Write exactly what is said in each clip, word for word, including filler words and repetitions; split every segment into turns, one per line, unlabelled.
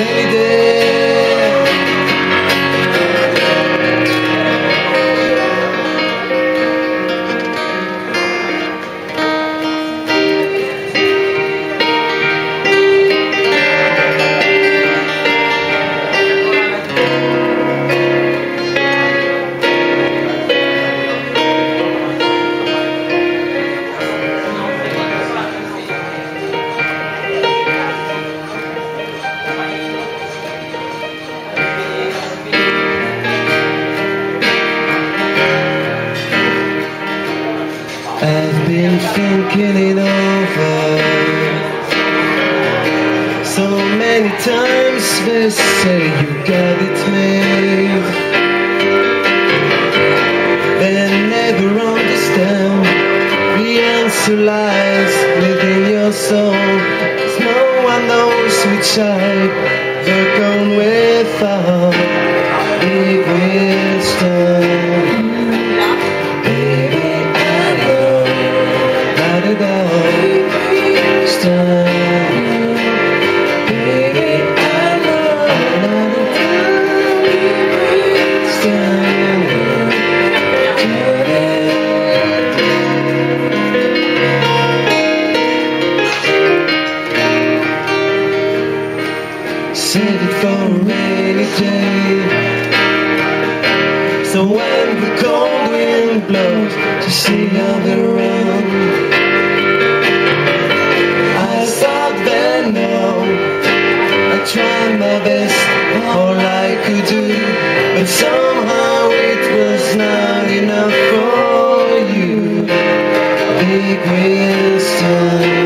rainy day. I've been thinking it over so many times. They say you got it made. They never understand the answer lies within your soul. 'Cause no one knows which side they're going without. Big wisdom. Save it for a rainy day, so when the cold wind blows, to see how they run. I thought then, no, I tried my best, all I could do, but somehow it was not enough for you. Big wisdom.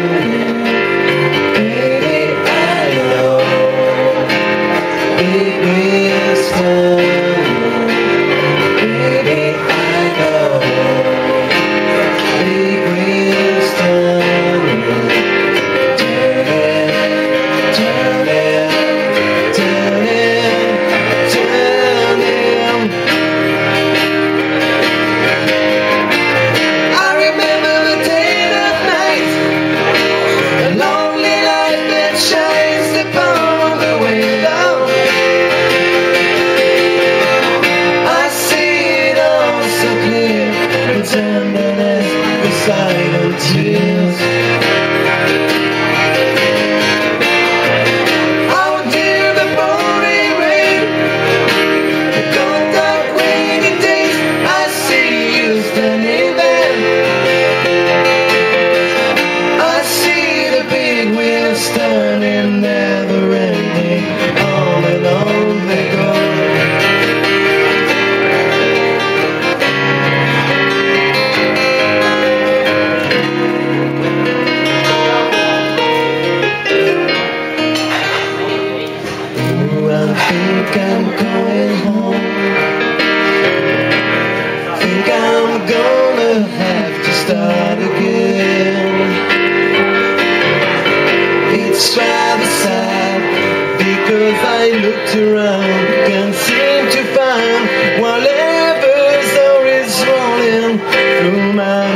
Tenderness, the silent tears. I would hear the pouring rain, the cold dark rainy days. I see you standing there. I see the big wheels turning, never ending. On and on they go. I think I'm going home. Think I'm gonna have to start again. It's rather sad because I looked around, can't seem to find whatever's always rolling through my